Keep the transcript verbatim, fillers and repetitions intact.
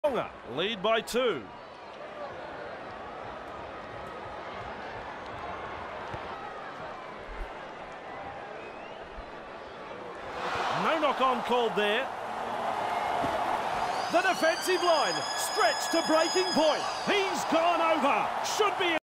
Lead by two. No knock-on called there. The defensive line stretched to breaking point. He's gone over. Should be